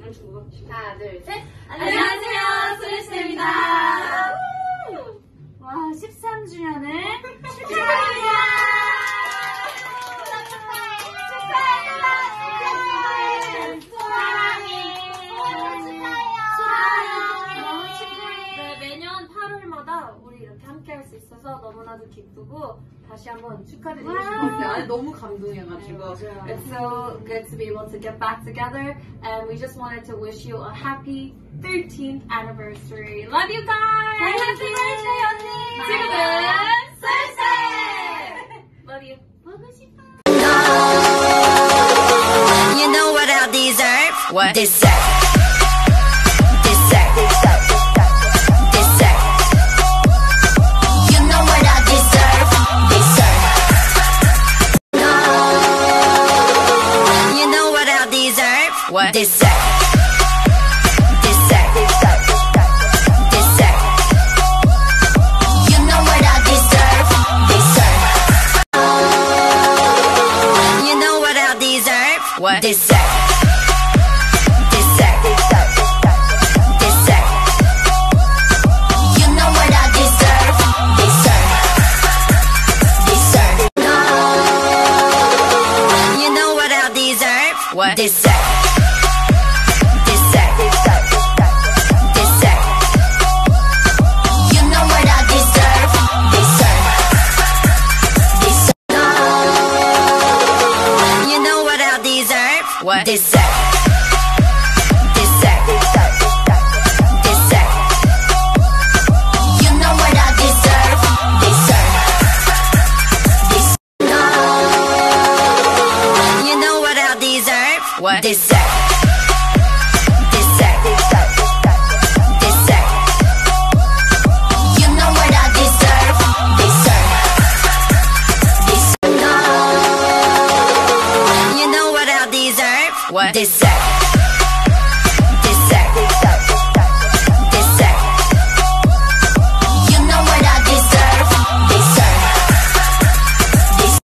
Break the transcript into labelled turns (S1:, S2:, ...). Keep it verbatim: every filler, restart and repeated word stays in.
S1: 하나, 둘, 셋.
S2: 안녕하세요, 소리스입니다. 와, 십삼 주년을 축하합니다. 매년 팔월마다 우리 이렇게 함께 할 수 있어서 너무나도 기쁘고 다시 한번 축하드리고 싶었어요.
S1: 아니, 너무 감동해가지고.
S2: It's so good to be able to get back together, and we just wanted to wish you a happy thirteenth anniversary. Love you guys! Happy birthday, 언니! 지금은 쏠쏠! Love you. 보고 싶어.
S3: You know what I deserve? What? Deserve. Deserve. Deserve. You know what I deserve? Deserve. No. You know what I deserve? What? Deserve. Deserve. Deserve. You know what I deserve? Deserve. You know what I deserve? What? Deserve. Deserve. Deserve. You know what I deserve? Deserve. Deserve. No. You know what I deserve? What? Deserve. Deserve. Deserve. You know what I deserve? Deserve. Deserve. No. You know what I deserve? What? Deserve. Deserve. Deserve. You know what I deserve? Deserve. Deserve. No. You know what I deserve? What? Deserve. Deserve. Deserve. You know what I deserve? Deserve. Deserve. No. You know what I deserve? What? Deserve.